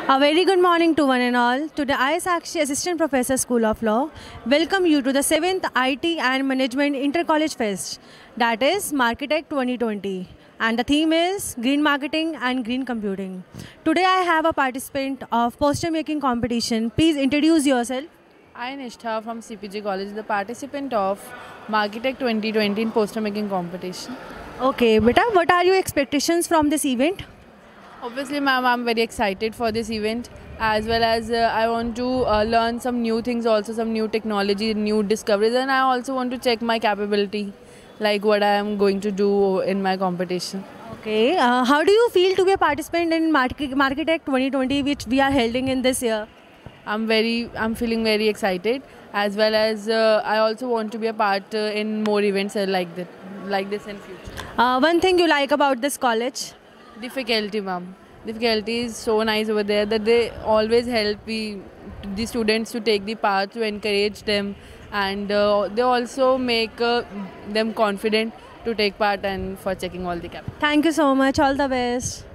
A very good morning to one and all. Today I, Sakshi, Assistant Professor, School of Law, welcome you to the 7th IT and Management Inter-College Fest, that is Marketech 2020. And the theme is Green Marketing and Green Computing. Today I have a participant of poster making competition. Please introduce yourself. I, Nishtha from CPJ College, the participant of Marketech 2020 in poster making competition. Okay, beta, what are your expectations from this event? Obviously, ma'am, I'm very excited for this event, as well as I want to learn some new things, also some new technology, new discoveries, and I also want to check my capability, like what I am going to do in my competition. Okay, how do you feel to be a participant in Marketech 2020, which we are holding in this year? I'm feeling very excited, as well as I also want to be a part in more events like this in future. One thing you like about this college? The faculty, ma'am. The faculty is so nice over there that they always help the students to take the path, to encourage them, and they also make them confident to take part and for checking all the capabilities. Thank you so much. All the best.